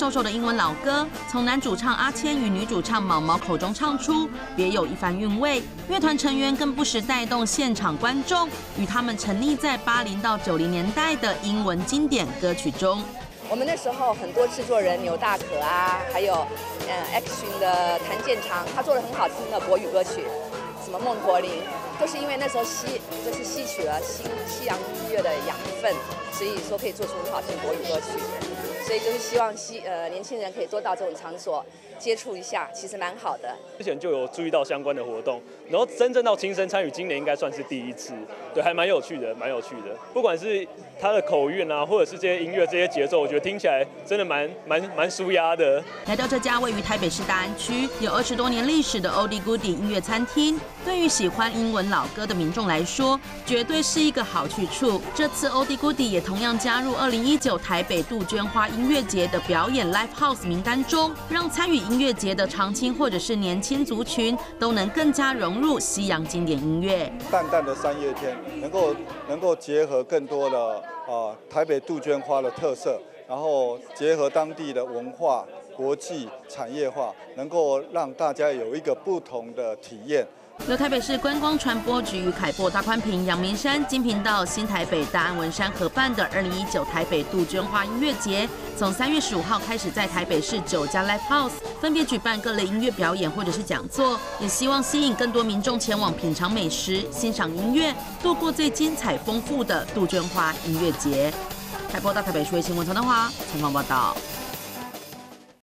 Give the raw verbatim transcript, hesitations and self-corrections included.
首首的英文老歌，从男主唱阿谦与女主唱毛毛口中唱出，别有一番韵味。乐团成员更不时带动现场观众，与他们沉溺在八零到九零年代的英文经典歌曲中。 我们那时候很多制作人牛大可啊，还有呃 X 群的谭健常，他做了很好听的国语歌曲，什么孟柏林，都是因为那时候吸就是吸取了西西洋音乐的养分，所以说可以做出很好听的国语歌曲。所以就是希望西呃年轻人可以多到这种场所接触一下，其实蛮好的。 之前就有注意到相关的活动，然后真正到亲身参与，今年应该算是第一次，对，还蛮有趣的，蛮有趣的。不管是他的口韵啊，或者是这些音乐、这些节奏，我觉得听起来真的蛮蛮蛮舒压的。 来到这家位于台北市大安区、有二十多年历史的 Oldie Goodie 音乐餐厅，对于喜欢英文老歌的民众来说，绝对是一个好去处。这次 Oldie Goodie 也同样加入二零一九台北杜鹃花音乐节的表演 Live House 名单中，让参与音乐节的长青或者是年轻族群都能更加融入西洋经典音乐。 淡淡的三月天，能够能够结合更多的啊、呃、台北杜鹃花的特色，然后结合当地的文化、国际产业化，能够让大家有一个不同的体验。 由台北市观光传播局与凯擘大宽屏、阳明山、金频道、新台北、大安文山合办的二零一九台北杜鹃花音乐节，从三月十五号开始，在台北市九家 Live House 分别举办各类音乐表演或者是讲座，也希望吸引更多民众前往品尝美食、欣赏音乐，度过最精彩丰富的杜鹃花音乐节。凯擘大台北数位新闻陈德华采访报道。